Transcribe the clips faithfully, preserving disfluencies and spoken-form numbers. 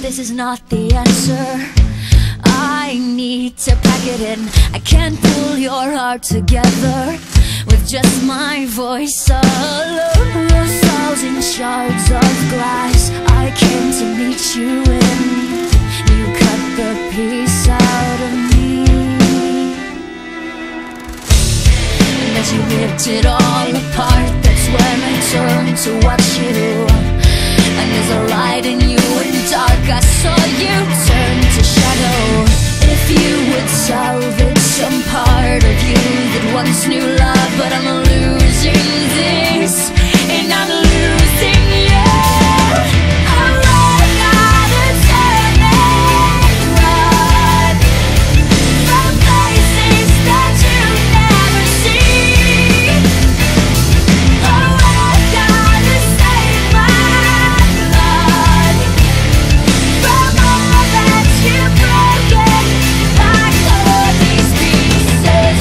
this is not the answer. I need to pack it in. I can't pull your heart together with just my voice alone. A thousand shards of glass I came to meet you in. You cut the piece out of me, and as you ripped it all apart, that's when I turned to watch you. And there's a light in you in dark, I saw you turn to shadow. If you would salvage some part of you that once knew love, but I'm losing this, and I'm losing you. I'm running out of turn and run from places that you never see. Oh, I gotta save my blood from all that you've broken. I cut these pieces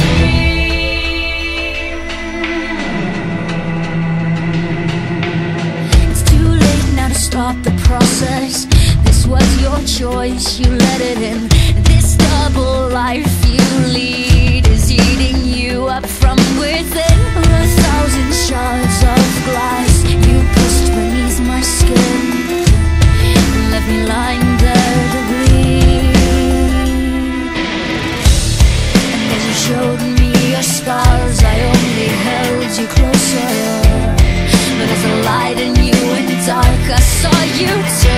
free. It's too late now to stop the process. This was your choice, you let it in. This double life you lead is eating you up from within. A thousand shards of glass you pushed beneath my skin and left me lying there to bleed. And as you showed me your scars, I only held you closer. But as a light in you in dark, I saw you too.